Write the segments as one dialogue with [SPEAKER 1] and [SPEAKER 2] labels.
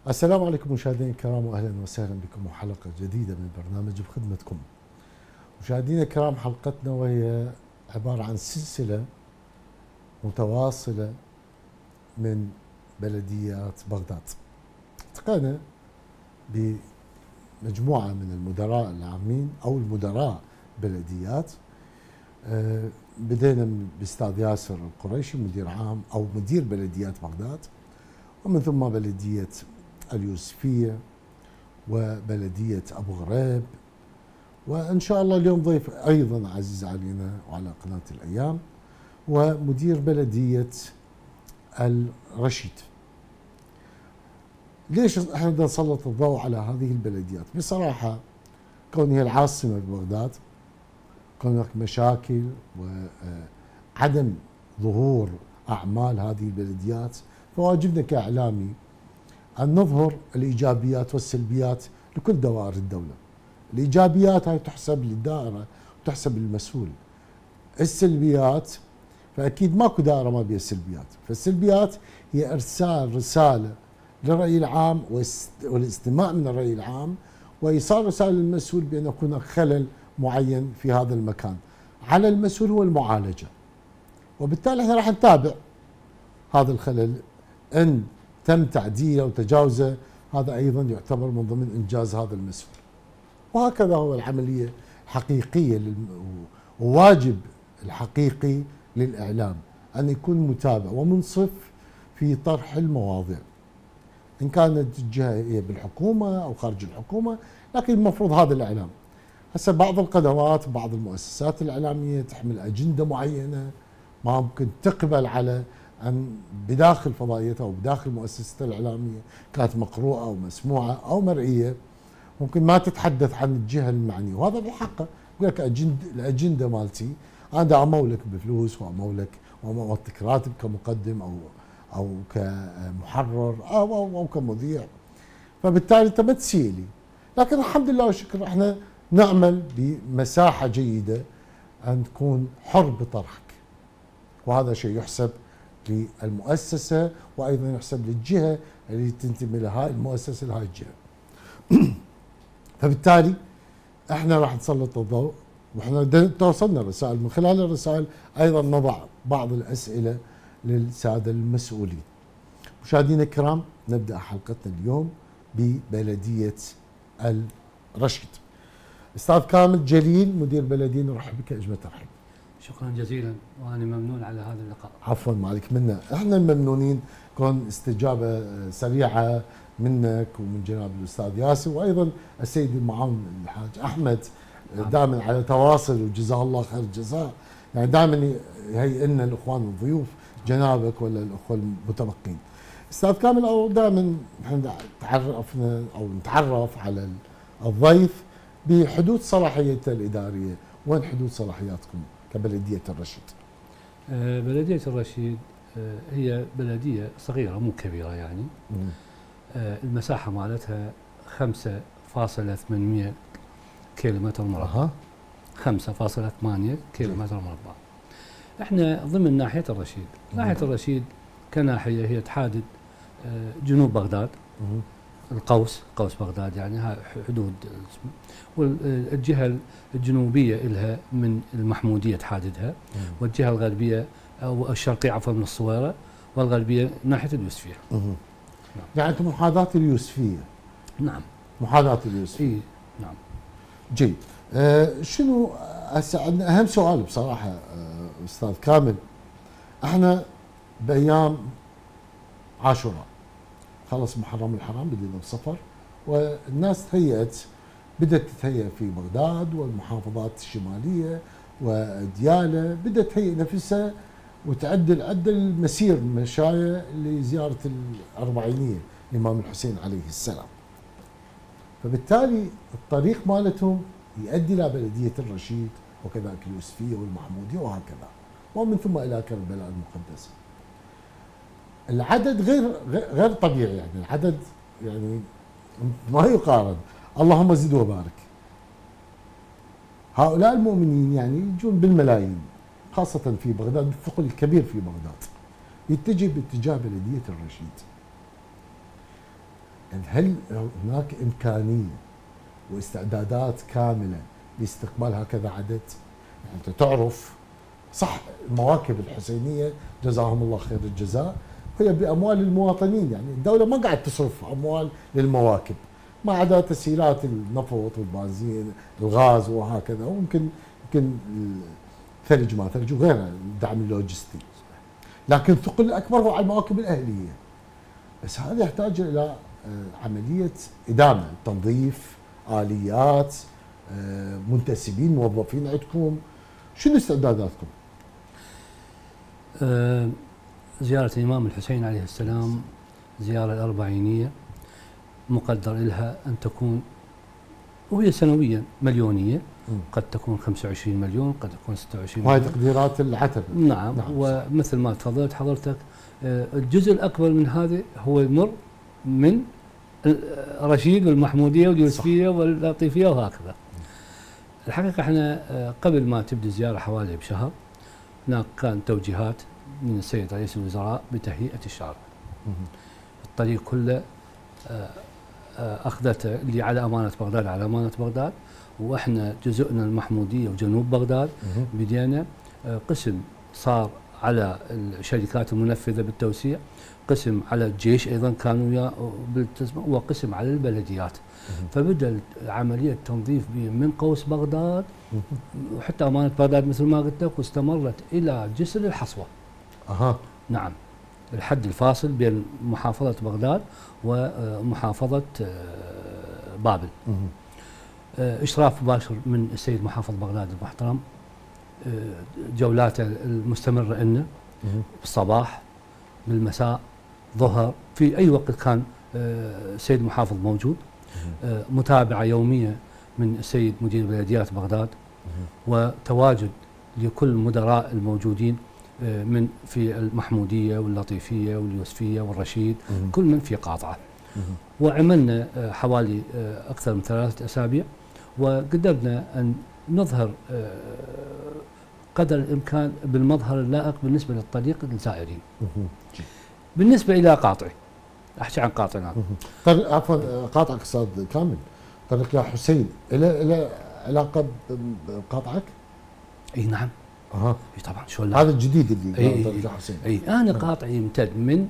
[SPEAKER 1] السلام عليكم مشاهدينا الكرام، واهلا وسهلا بكم وحلقه جديده من برنامج بخدمتكم. مشاهدينا الكرام، حلقتنا وهي عباره عن سلسله متواصله من بلديات بغداد. التقينا بمجموعه من المدراء العامين او المدراء بلديات. بدينا باستاذ ياسر القريشي، مدير عام او مدير بلديات بغداد، ومن ثم بلديه اليوسفيه وبلديه ابو غريب، وان شاء الله اليوم ضيف ايضا عزيز علينا وعلى قناه الايام، ومدير بلديه الرشيد. ليش احنا بدنا نسلط الضوء على هذه البلديات؟ بصراحه كون هي العاصمه ببغداد، كون هناك مشاكل وعدم ظهور اعمال هذه البلديات، فواجبنا كاعلامي أن نظهر الإيجابيات والسلبيات لكل دوائر الدولة. الإيجابيات هاي تحسب للدائرة وتحسب للمسؤول. السلبيات فأكيد ماكو دائرة ما بها سلبيات، فالسلبيات هي إرسال رسالة للرأي العام والاستماع من الرأي العام وإيصال رسالة للمسؤول بأن هناك خلل معين في هذا المكان. على المسؤول هو المعالجة، وبالتالي احنا راح نتابع هذا الخلل. إن تم تعديله وتجاوزه هذا أيضا يعتبر من ضمن إنجاز هذا المسؤول. وهكذا هو العملية الحقيقية وواجب الحقيقي للإعلام أن يكون متابع ومنصف في طرح المواضيع، إن كانت الجهة هي بالحكومة أو خارج الحكومة، لكن المفروض هذا الإعلام. هسه بعض القنوات بعض المؤسسات الإعلامية تحمل أجندة معينة ما ممكن تقبل على أن بداخل فضائيتها أو بداخل مؤسستها الإعلامية كانت مقروءة أو مسموعة أو مرئية، ممكن ما تتحدث عن الجهة المعنية، وهذا بحقه. يقول لك الأجندة مالتي أنا أمولك بفلوس وأمولك راتب كمقدم أو كمحرر أو كمذيع، فبالتالي أنت ما تسيلي. لكن الحمد لله والشكر احنا نعمل بمساحة جيدة أن تكون حر بطرحك، وهذا شيء يحسب للمؤسسة وأيضا يحسب للجهة اللي تنتمي لها المؤسسة لهذه الجهة. فبالتالي احنا راح نسلط الضوء، واحنا توصلنا رسائل، من خلال الرسائل أيضا نضع بعض الأسئلة للسادة المسؤولين. مشاهدينا الكرام، نبدأ حلقتنا اليوم ببلدية الرشيد. أستاذ كامل جليل مدير بلدية، نرحب بك أجمل ترحيب.
[SPEAKER 2] شكرا جزيلا، وانا ممنون على هذا اللقاء.
[SPEAKER 1] عفوا، ما عليك منا، احنا الممنونين كون استجابه سريعه منك ومن جناب الاستاذ ياسر، وايضا السيد المعاون الحاج احمد دائما على تواصل، وجزاه الله خير الجزاء. يعني دائما يهيئ لنا الاخوان الضيوف جنابك ولا الاخوه المتبقين. استاذ كامل، او دائما احنا تعرفنا او نتعرف على الضيف بحدود صلاحيته الاداريه، وين حدود صلاحياتكم كبلدية الرشيد؟
[SPEAKER 2] بلدية الرشيد هي بلدية صغيرة مو كبيرة يعني. المساحة مالتها 5.8 كيلومتر مربع. 5.8 كيلومتر مربع. احنا ضمن ناحية الرشيد. ناحية الرشيد كناحية هي تحادد جنوب بغداد، قوس بغداد، يعني هاي حدود. والجهة الجنوبية لها من المحمودية تحاددها، والجهة الغربية أو الشرقية عفوا من الصويرة، والغربية ناحية اليوسفية.
[SPEAKER 1] نعم. يعني أنتم محاذاة اليوسفية؟
[SPEAKER 2] نعم،
[SPEAKER 1] محاذاة اليوسفية.
[SPEAKER 2] نعم.
[SPEAKER 1] جيد. شنو هسه عندنا أهم سؤال بصراحة أستاذ كامل. احنا بأيام عاشوراء خلص محرم الحرام، بدينا بسفر، والناس بدأت تتهيأ في بغداد والمحافظات الشمالية وديالى، بدأت تهيئ نفسها وتعدل مسير مشاية لزيارة الأربعينية الإمام الحسين عليه السلام. فبالتالي الطريق مالتهم يؤدي إلى بلدية الرشيد وكذلك اليوسفية والمحمودية وهكذا، ومن ثم إلى كربلاء المقدسة. العدد غير طبيعي، يعني العدد يعني ما يقارن. اللهم زد وبارك. هؤلاء المؤمنين يعني يجون بالملايين، خاصة في بغداد، الثقل الكبير في بغداد يتجه باتجاه بلدية الرشيد. يعني هل هناك إمكانية واستعدادات كاملة لاستقبال هكذا عدد؟ يعني أنت تعرف صح المواكب الحسينية جزاهم الله خير الجزاء هي بأموال المواطنين، يعني الدولة ما قاعد تصرف أموال للمواكب ما عدا تسهيلات النفط والبنزين الغاز وهكذا، وممكن ثلج ما ثلج وغيرها الدعم اللوجستي، لكن الثقل الأكبر هو على المواكب الأهلية. بس هذا يحتاج إلى عملية إدامة، تنظيف، آليات، منتسبين موظفين عندكم. شنو استعداداتكم؟
[SPEAKER 2] زيارة الإمام الحسين عليه السلام زيارة الأربعينية مقدر لها أن تكون، وهي سنويا مليونية، قد تكون 25 مليون، قد تكون 26
[SPEAKER 1] وهي
[SPEAKER 2] مليون.
[SPEAKER 1] تقديرات العتبة.
[SPEAKER 2] نعم. ومثل ما تفضلت حضرتك الجزء الأكبر من هذه هو يمر من رشيد والمحمودية واليوسفية واللطيفية وهكذا. الحقيقة احنا قبل ما تبدأ الزيارة حوالي بشهر هناك كان توجيهات من السيد رئيس الوزراء بتهيئة الشارع. الطريق كله أخذته اللي على أمانة بغداد على أمانة بغداد، وإحنا جزءنا المحمودية وجنوب بغداد بدينا قسم صار على الشركات المنفذة بالتوسيع، قسم على الجيش أيضا كانوا بالتزمة، وقسم على البلديات. فبدأ عملية تنظيف من قوس بغداد وحتى أمانة بغداد مثل ما قلت لك، واستمرت إلى جسر الحصوة. نعم، الحد الفاصل بين محافظة بغداد ومحافظة بابل. إشراف مباشر من السيد محافظ بغداد المحترم، جولاته المستمرة إنه بالصباح بالمساء ظهر في أي وقت كان السيد محافظ موجود. متابعة يومية من السيد مدير بلديات بغداد، وتواجد لكل المدراء الموجودين من في المحمودية واللطيفية واليوسفية والرشيد، كل من في قاطعة. وعملنا حوالي أكثر من 3 أسابيع، وقدرنا أن نظهر قدر الإمكان بالمظهر اللائق بالنسبة للطريق للزائرين. بالنسبة إلى قاطعي، أحكي عن قاطعنا.
[SPEAKER 1] عفوا قاطعك أستاذ كامل، طريق يا حسين إلى علاقة بقاطعك؟
[SPEAKER 2] اي نعم.
[SPEAKER 1] اي
[SPEAKER 2] طبعا، شو لا،
[SPEAKER 1] هذا الجديد اللي طريق يا حسين.
[SPEAKER 2] انا قاطعي يمتد من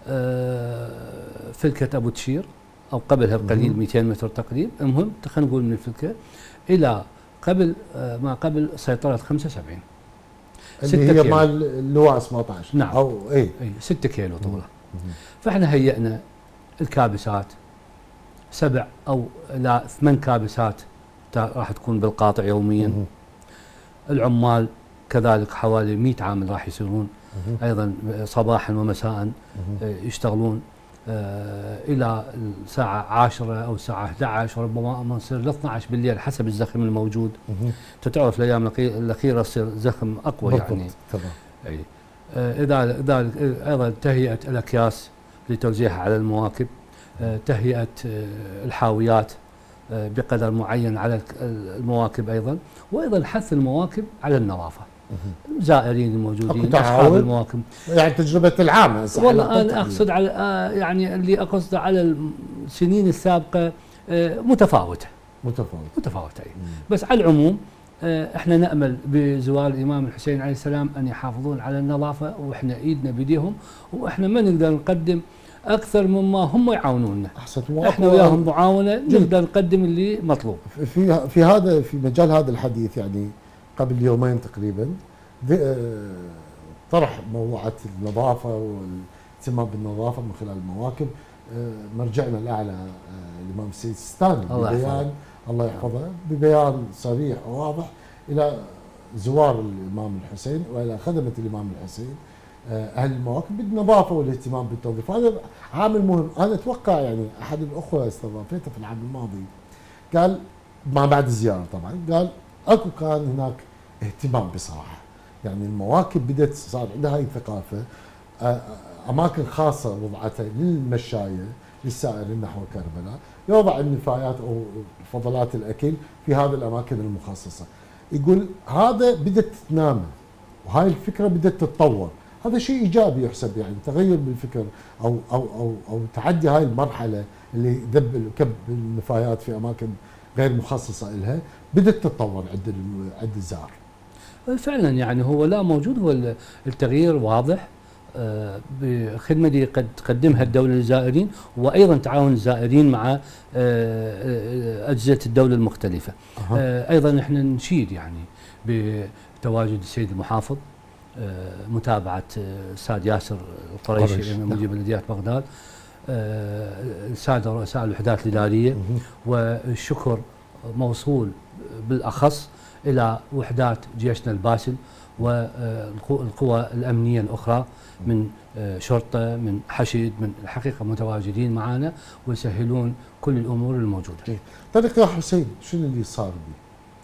[SPEAKER 2] فلكة أبو تشير أو قبلها بقليل 200 متر تقريبا، المهم خلينا نقول من الفلكة إلى قبل ما قبل سيطرة 75
[SPEAKER 1] اللي هي مال اللواء 17.
[SPEAKER 2] نعم.
[SPEAKER 1] أو
[SPEAKER 2] اي 6 كيلو طوله. فاحنا هيئنا الكابسات 7 أو لا 8 كابسات راح تكون بالقاطع يوميا. العمال كذلك حوالي 100 عامل راح يصيرون ايضا صباحا ومساء يشتغلون الى الساعه 10 او الساعه 11 وربما نصير ل 12 بالليل حسب الزخم الموجود. انت تعرف الايام الاخيره يصير زخم اقوى يعني.
[SPEAKER 1] تمام.
[SPEAKER 2] اي ذلك ايضا تهيئه الاكياس لتوزيعها على المواكب، تهيئه الحاويات بقدر معين على المواكب ايضا، وايضا حث المواكب على النظافه. الزائرين الموجودين اصحاب المواكب،
[SPEAKER 1] يعني تجربه العامه.
[SPEAKER 2] والله انا اقصد على يعني اللي اقصد على السنين السابقه متفاوته. اي. بس على العموم احنا نامل بزوار الامام الحسين عليه السلام ان يحافظون على النظافه، واحنا ايدنا بيديهم، واحنا ما نقدر نقدم اكثر مما هم يعاونوننا. احنا وياهم معاونه، نقدر نقدم اللي مطلوب.
[SPEAKER 1] في مجال هذا الحديث، يعني قبل يومين تقريبا طرح موضوعات النظافه والاهتمام بالنظافه من خلال المواكب مرجعنا الاعلى الامام السيد السيستاني ببيان الله يحفظه، ببيان صريح وواضح الى زوار الامام الحسين والى خدمه الامام الحسين اهل المواكب بالنظافه والاهتمام بالتنظيف. هذا عامل مهم. انا اتوقع يعني احد الاخوه استضافيته في العام الماضي قال ما بعد الزياره طبعا، قال اكو كان هناك اهتمام بصراحه، يعني المواكب بدات صار عندها هاي الثقافه، اماكن خاصه وضعتها للمشايه للسائرين نحو كربلاء، يوضع النفايات او فضلات الاكل في هذه الاماكن المخصصه. يقول هذا بدات تتنامى، وهاي الفكره بدات تتطور. هذا شيء ايجابي يحسب، يعني تغير بالفكر او تعدي هاي المرحله اللي كب النفايات في اماكن غير مخصصه لها بدات تتطور عند الزائر.
[SPEAKER 2] فعلا يعني هو لا موجود، هو التغيير واضح بخدمه اللي قد تقدمها الدوله للزائرين، وايضا تعاون الزائرين مع اجهزه الدوله المختلفه. ايضا احنا نشيد يعني بتواجد السيد المحافظ، متابعه السيد ياسر القريشي مدير بلديات بغداد، الساده رؤساء الوحدات الاداريه، والشكر موصول بالاخص الى وحدات جيشنا الباسل والقوى الامنيه الاخرى من شرطه من حشد، من الحقيقه متواجدين معنا ويسهلون كل الامور الموجوده.
[SPEAKER 1] طريق يا حسين، شنو اللي صار به؟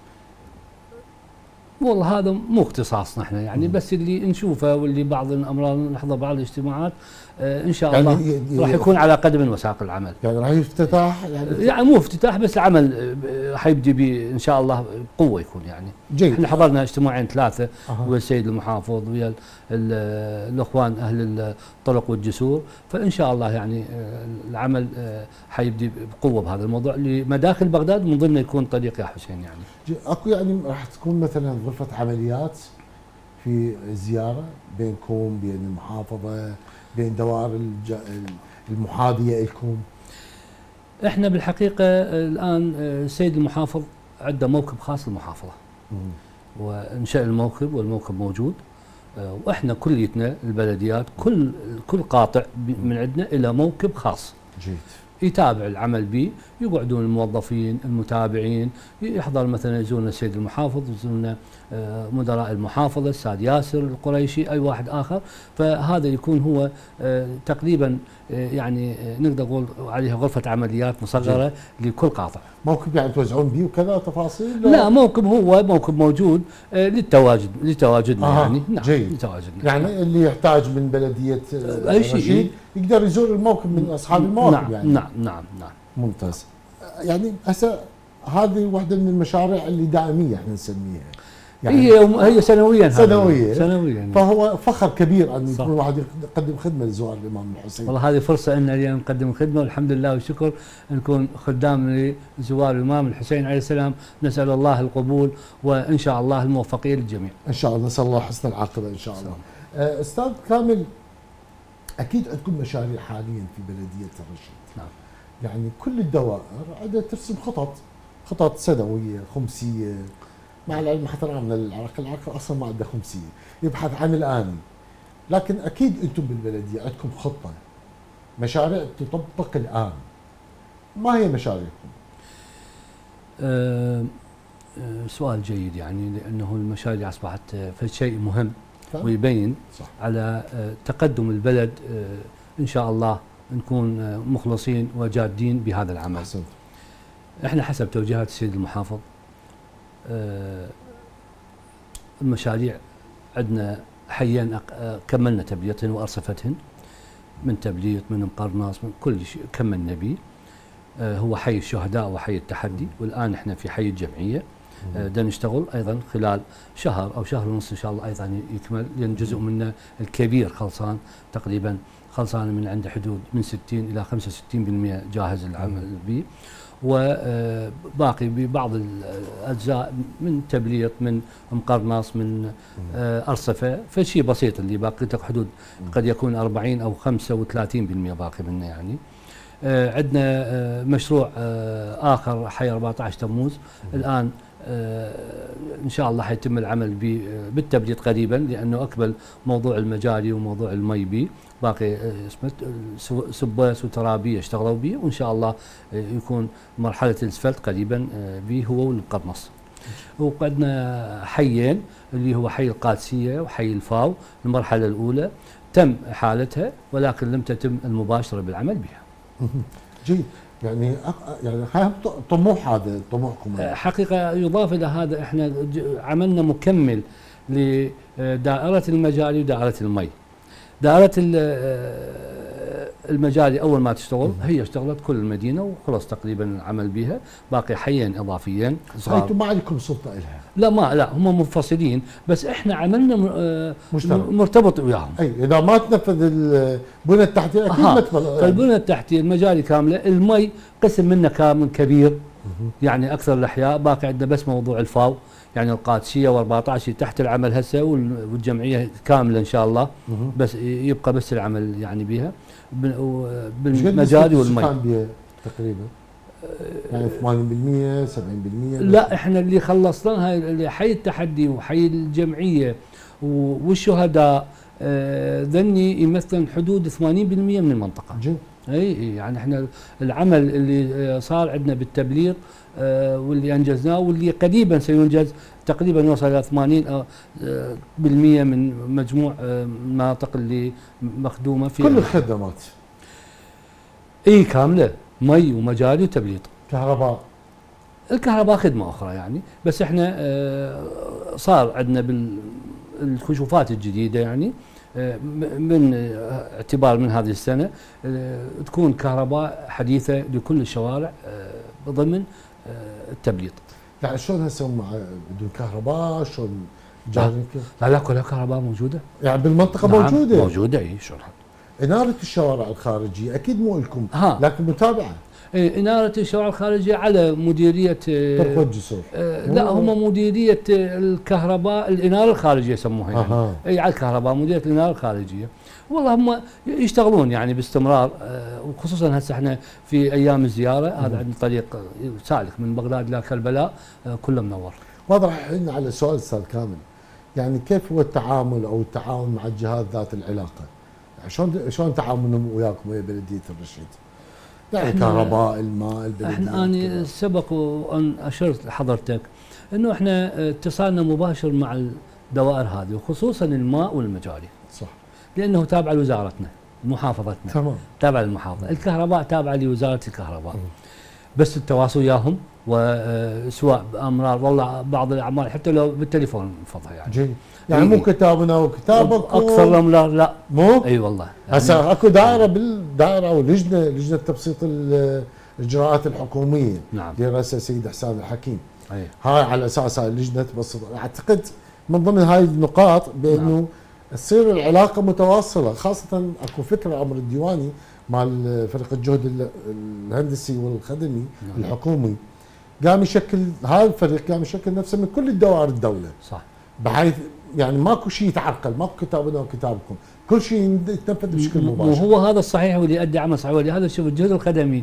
[SPEAKER 2] والله هذا مو اختصاصنا احنا يعني، بس اللي نشوفه واللي بعض الامراض نحضر بعض الاجتماعات ان شاء
[SPEAKER 1] يعني
[SPEAKER 2] الله راح يكون على قدم وساق العمل.
[SPEAKER 1] يعني راح افتتاح
[SPEAKER 2] يعني مو افتتاح بس العمل حيبدي ان شاء الله بقوه يكون يعني.
[SPEAKER 1] جيد.
[SPEAKER 2] احنا حضرنا اجتماعين ثلاثه ويا السيد المحافظ ويا الاخوان اهل الطرق والجسور، فان شاء الله يعني العمل حيبدي بقوه بهذا الموضوع لمداخل بغداد، من ضمنه يكون طريق يا حسين يعني.
[SPEAKER 1] اكو يعني راح تكون مثلا غرفه عمليات في زياره بينكم بين المحافظه بين دوائر المحاذيه لكم؟
[SPEAKER 2] احنا بالحقيقه الان السيد المحافظ عنده موكب خاص للمحافظه. وانشا الموكب والموكب موجود، واحنا كليتنا البلديات كل قاطع من عندنا الى موكب خاص.
[SPEAKER 1] جيد.
[SPEAKER 2] يتابع العمل به، يقعدون الموظفين المتابعين، يحضر مثلا يزورنا السيد المحافظ، يزورنا مدراء المحافظه السيد ياسر القريشي، اي واحد اخر، فهذا يكون هو تقريبا يعني نقدر نقول عليها غرفه عمليات مصغره لكل قاطع.
[SPEAKER 1] موكب يعني توزعون به وكذا تفاصيل؟
[SPEAKER 2] لا موكب، هو موكب موجود لتواجدنا يعني.
[SPEAKER 1] نعم جيد.
[SPEAKER 2] لتواجدنا
[SPEAKER 1] يعني اللي يحتاج من بلديه
[SPEAKER 2] اي شيء
[SPEAKER 1] يقدر يزور الموكب من اصحاب الموكب.
[SPEAKER 2] نعم
[SPEAKER 1] يعني
[SPEAKER 2] نعم.
[SPEAKER 1] ممتاز. يعني هسه هذه واحده من المشاريع اللي دائميه احنا نسميها، يعني
[SPEAKER 2] هي سنويا
[SPEAKER 1] سنويا فهو فخر كبير ان يكون واحد يقدم خدمه لزوار الامام الحسين.
[SPEAKER 2] والله هذه فرصه ان اليوم نقدم خدمه، والحمد لله والشكر نكون خدام لزوار الامام الحسين عليه السلام. نسال الله القبول وان شاء الله الموفقيه للجميع.
[SPEAKER 1] ان شاء الله، نسال الله حسن العاقبه ان شاء الله. استاذ كامل، اكيد عندكم مشاريع حاليا في بلديه الرشيد.
[SPEAKER 2] نعم.
[SPEAKER 1] يعني كل الدوائر عندها ترسم خطط سنويه خمسيه، مع العلم احترامنا العراق اصلا ما عنده خمسيه، يبحث عن الآني، لكن اكيد انتم بالبلديه عندكم خطه، مشاريع تطبق الان. ما هي مشاريعكم؟
[SPEAKER 2] سؤال جيد يعني، لانه المشاريع اصبحت شيء مهم
[SPEAKER 1] صح؟
[SPEAKER 2] ويبين
[SPEAKER 1] صح.
[SPEAKER 2] على تقدم البلد. ان شاء الله نكون مخلصين وجادين بهذا العمل.
[SPEAKER 1] أحسنت.
[SPEAKER 2] احنا حسب توجيهات السيد المحافظ المشاريع عندنا حيين كملنا تبليطهن وارصفتهن، من تبليط من مقرناص من كل شيء كملنا به. هو حي الشهداء وحي التحدي، والان احنا في حي الجمعيه. بدنا نشتغل ايضا خلال شهر او شهر ونص ان شاء الله ايضا يكمل، لان جزء منه الكبير خلصان، تقريبا خلصان من عنده حدود من 60 الى 65% جاهز العمل به، وباقي ببعض الاجزاء من تبليط من مقرناص من ارصفه، فشيء بسيط اللي باقي حدود قد يكون 40 او 35% باقي منه يعني. عندنا مشروع آخر حي 14 تموز، الآن إن شاء الله حيتم العمل بالتبليط قريبا، لأنه أكمل موضوع المجاري وموضوع المي به، باقي اسمه سباس وترابية اشتغلوا به، وإن شاء الله يكون مرحلة الاسفلت قريبا به هو والقرنص. وعندنا حيين اللي هو حي القادسية وحي الفاو، المرحلة الأولى تم إحالتها ولكن لم تتم المباشرة بالعمل بها.
[SPEAKER 1] جيد. يعني طموح، هذا طموحكم.
[SPEAKER 2] حقيقة يضاف إلى هذا احنا عملنا مكمل لدائرة المجاري ودائرة المي. دائرة المجاري اول ما تشتغل هي اشتغلت كل المدينه وخلص تقريبا العمل بها، باقي حيين اضافيين صغار.
[SPEAKER 1] انتم ما عندكم سلطه لها؟
[SPEAKER 2] لا هم منفصلين، بس احنا عملنا مرتبط وياهم.
[SPEAKER 1] اي اذا ما تنفذ البنى التحتيه اكيد ما
[SPEAKER 2] فالبنى التحتيه المجاري كامله، المي قسم منه كامل كبير يعني اكثر الاحياء، باقي عندنا بس موضوع الفاو يعني القادسيه و14 تحت العمل هسه، والجمعيه كامله ان شاء الله، بس يبقى بس العمل يعني بها بالمجاري والمي.
[SPEAKER 1] تقريبا يعني 80% 70%؟
[SPEAKER 2] لا احنا اللي خلصناها اللي حي التحدي وحي الجمعيه والشهداء ذني يمثل حدود 80% من المنطقه.
[SPEAKER 1] جد؟
[SPEAKER 2] اي يعني احنا العمل اللي صار عندنا بالتبلير واللي انجزناه واللي قريبا سينجز تقريبا يوصل الى 80% من مجموع المناطق اللي مخدومه في
[SPEAKER 1] كل الخدمات.
[SPEAKER 2] اي كامله، مي ومجاري وتبليط.
[SPEAKER 1] كهرباء؟
[SPEAKER 2] الكهرباء خدمه اخرى يعني، بس احنا صار عندنا بالكشوفات الجديده يعني من اعتبار من هذه السنه تكون كهرباء حديثه لكل الشوارع ضمن التبليط.
[SPEAKER 1] يعني شلون هسه بدون كهرباء؟ شلون
[SPEAKER 2] لا كلها كهرباء موجوده
[SPEAKER 1] يعني بالمنطقه؟
[SPEAKER 2] نعم
[SPEAKER 1] موجوده
[SPEAKER 2] اي شلون.
[SPEAKER 1] اناره الشوارع الخارجيه اكيد مو لكم لكن متابعه.
[SPEAKER 2] إنارة الشوارع الخارجية على مديرية
[SPEAKER 1] طرق والجسور.
[SPEAKER 2] لا هم مديرية الكهرباء الإنارة الخارجية يسموها يعني. أي على الكهرباء مديرية الإنارة الخارجية. والله هم يشتغلون يعني باستمرار، وخصوصا هسه احنا في أيام الزيارة هذا عندنا طريق سالك من بغداد إلى كربلاء كله منور.
[SPEAKER 1] واضح هنا على سؤال أستاذ كامل، يعني كيف هو التعامل أو التعاون مع الجهات ذات العلاقة؟ يعني شلون تعاملهم وياكم ويا بلدية الرشيد؟ يعني الكهرباء، الماء، البلدية.
[SPEAKER 2] احنا أنا سبق وأن أشرت لحضرتك أنه احنا اتصالنا مباشر مع الدوائر هذه وخصوصا الماء والمجاري.
[SPEAKER 1] صح.
[SPEAKER 2] لأنه تابعة لوزارتنا محافظتنا.
[SPEAKER 1] تمام.
[SPEAKER 2] تابعة للمحافظة. الكهرباء تابعة لوزارة الكهرباء. بس التواصل وياهم وسواء بأمرار والله بعض الأعمال حتى لو بالتليفون فضها يعني.
[SPEAKER 1] جيد. يعني مو كتابنا وكتابك
[SPEAKER 2] اكثر الامرار لا
[SPEAKER 1] مو؟
[SPEAKER 2] اي والله.
[SPEAKER 1] هسه اكو دائره بالدائره او لجنه تبسيط الاجراءات الحكوميه.
[SPEAKER 2] نعم.
[SPEAKER 1] رئيسها السيد حسان الحكيم.
[SPEAKER 2] أي.
[SPEAKER 1] هاي على اساس هاي اللجنه تبسط، اعتقد من ضمن هاي النقاط بانه نعم. تصير العلاقه متواصله، خاصه اكو فكره امر الديواني مال فريق الجهد الهندسي والخدمي نعم. الحكومي قام يشكل، هذا الفريق قام يشكل نفسه من كل الدوائر الدوله.
[SPEAKER 2] صح.
[SPEAKER 1] بحيث يعني ماكو شيء يتعرقل، ماكو كتابنا وكتابكم، كل شيء يتنفذ بشكل مباشر.
[SPEAKER 2] وهو هذا الصحيح واللي يؤدي عمل صحيح، ولهذا شوف الجهد الخدمي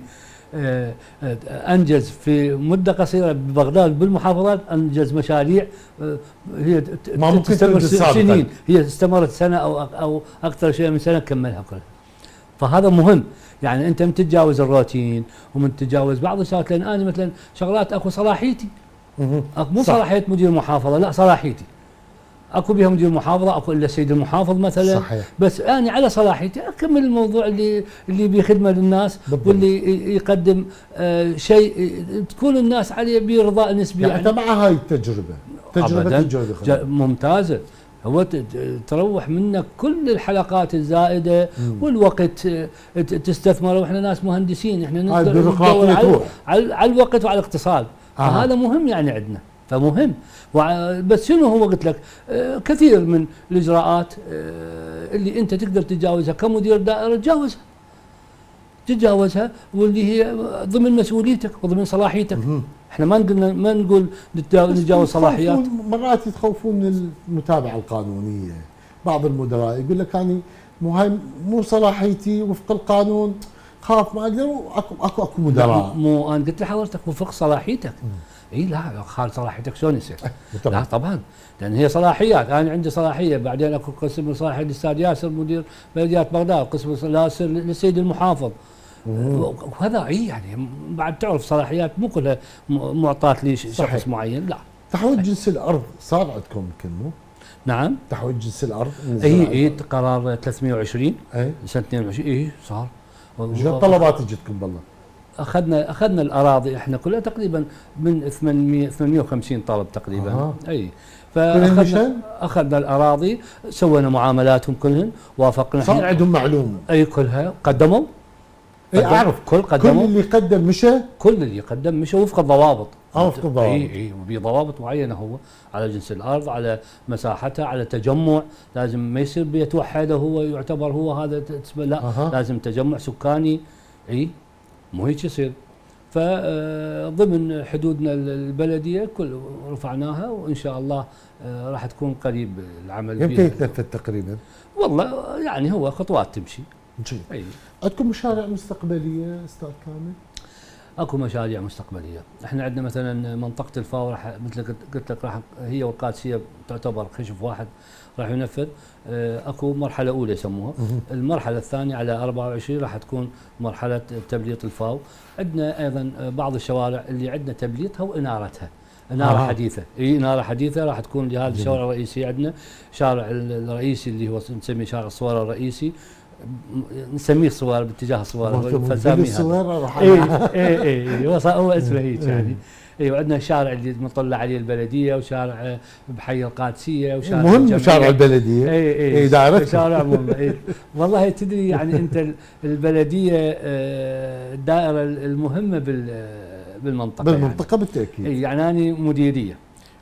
[SPEAKER 2] انجز في مده قصيره ببغداد بالمحافظات، انجز مشاريع هي
[SPEAKER 1] ما ممكن
[SPEAKER 2] تستمر سنين، هي استمرت سنه او اكثر شيء من سنه كملها كلها. فهذا مهم، يعني انت من تتجاوز الروتين ومن تتجاوز بعض الشغلات، لان انا مثلا شغلات اكو صلاحيتي مو صلاحيه مدير المحافظه، لا صلاحيتي اكو بها مدير المحافظه، اكو الا السيد المحافظ مثلا.
[SPEAKER 1] صحيح.
[SPEAKER 2] بس انا على صلاحيتي اكمل الموضوع اللي بخدمه للناس بالضبط. واللي يقدم شيء تكون الناس عليه برضاء نسبي.
[SPEAKER 1] يعني انت مع هاي التجربه الجهد
[SPEAKER 2] ممتازه، هو تروح منك كل الحلقات الزائده والوقت تستثمره، واحنا ناس مهندسين احنا ندور على الوقت وعلى الاقتصاد. هذا مهم يعني عندنا، فمهم. بس شنو هو قلت لك كثير من الاجراءات اللي انت تقدر تتجاوزها كمدير دائره تتجاوزها واللي هي ضمن مسؤوليتك وضمن صلاحيتك. احنا ما نقول نتجاوز صلاحيات.
[SPEAKER 1] مرات يتخوفون من المتابعه القانونيه، بعض المدراء يقول لك يعني مو صلاحيتي وفق القانون، خاف ما اقدر. اكو مدراء
[SPEAKER 2] مو انا قلت لحضرتك وفق صلاحيتك. اي لا خارج صلاحيتك شلون يصير؟ لا طبعا، لان هي صلاحيات، انا عندي صلاحيه، بعدين اكو قسم من صلاحيه للاستاذ ياسر مدير بلديات بغداد، قسم ياسر للسيد المحافظ. وهذا يعني بعد تعرف صلاحيات مو كلها معطاه لشخص معين. لا.
[SPEAKER 1] تحويل جنس الارض صار عندكم كنو؟
[SPEAKER 2] نعم.
[SPEAKER 1] تحويل جنس الارض
[SPEAKER 2] اي قرار 320 سنه 22 صار.
[SPEAKER 1] شو الطلبات اجتكم بالله؟
[SPEAKER 2] اخذنا الاراضي احنا كلها تقريبا من 850 طلب تقريبا. اي فاخذنا الاراضي، سوينا معاملاتهم كلهن، وافقنا.
[SPEAKER 1] صار عندهم معلوم.
[SPEAKER 2] اي كلها قدموا
[SPEAKER 1] اي اعرف كل اللي قدم مشى،
[SPEAKER 2] كل اللي قدم مشى وفق الضوابط.
[SPEAKER 1] وفق الضوابط.
[SPEAKER 2] اي وبضوابط معينه، هو على جنس الارض، على مساحتها، على تجمع، لازم ما يصير بيت وحده هو يعتبر هو هذا لا لازم تجمع سكاني. اي مو هيك يصير. فضمن حدودنا البلديه كل رفعناها، وان شاء الله راح تكون قريب العمل
[SPEAKER 1] فيها. يمكن يتنفذ تقريبا؟
[SPEAKER 2] والله يعني هو خطوات تمشي.
[SPEAKER 1] اي عندكم مشاريع مستقبليه استاذ كامل؟
[SPEAKER 2] اكو مشاريع مستقبليه، احنا عندنا مثلا منطقه الفاو راح مثل قلت لك راح هي والقادسيه تعتبر خشف واحد راح ينفذ. اكو مرحله اولى يسموها. المرحله الثانيه على 24 راح تكون مرحله تبليط الفاو. عندنا ايضا بعض الشوارع اللي عندنا تبليطها وانارتها، اناره حديثه. اي اناره حديثه راح تكون لهذا الشوارع الرئيسي. عندنا شارع الرئيسي اللي هو نسميه شارع الصويره الرئيسي، نسميه الصويره باتجاه الصويره،
[SPEAKER 1] فنسميه الصويره راح
[SPEAKER 2] اي هو اسمه هيك يعني. اي وعندنا الشارع اللي مطلع عليه البلديه، وشارع بحي القادسيه، وشارع
[SPEAKER 1] مهم شارع البلديه. اي دائرتكم
[SPEAKER 2] شارع مهم. والله تدري يعني انت البلديه الدائره المهمه
[SPEAKER 1] بالمنطقه بالتاكيد.
[SPEAKER 2] اي يعني انا مديريه،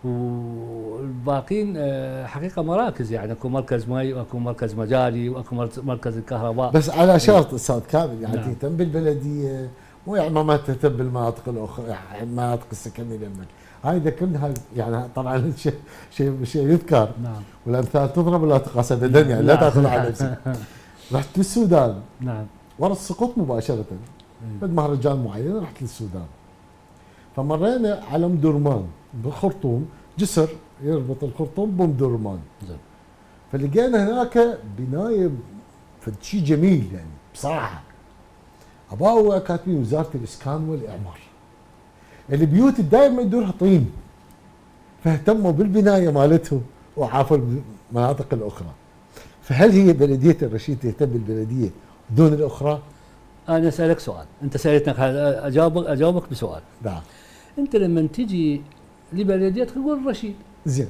[SPEAKER 2] والباقين حقيقه مراكز، يعني اكو مركز مي، واكو مركز مجاري، واكو مركز الكهرباء.
[SPEAKER 1] بس على شرط استاذ كامل يعني تهتم بالبلديه، مو يعني ما تهتم بالمناطق الاخرى، يعني المناطق السكنيه لما هاي كلها يعني طبعا شيء يذكر.
[SPEAKER 2] نعم.
[SPEAKER 1] والامثال تضرب ولا تقاس ابدا، يعني لا تاخذ على نفسك. رحت للسودان.
[SPEAKER 2] نعم.
[SPEAKER 1] ورا السقوط مباشره بعد مهرجان معين رحت للسودان، فمرينا على ام درمان بالخرطوم، جسر يربط الخرطوم بام درمان. فلقينا هناك بنايه شيء جميل يعني بصراحه. اباوه كاتبين وزاره الاسكان والاعمار. البيوت دائما يدورها طين، فاهتموا بالبنايه مالتهم وعافوا المناطق الاخرى. فهل هي بلديه الرشيد تهتم بالبلديه دون الاخرى؟
[SPEAKER 2] انا اسالك سؤال، انت سالتني اجاوبك بسؤال.
[SPEAKER 1] نعم.
[SPEAKER 2] انت لما تجي لبلديه تقول الرشيد
[SPEAKER 1] زين،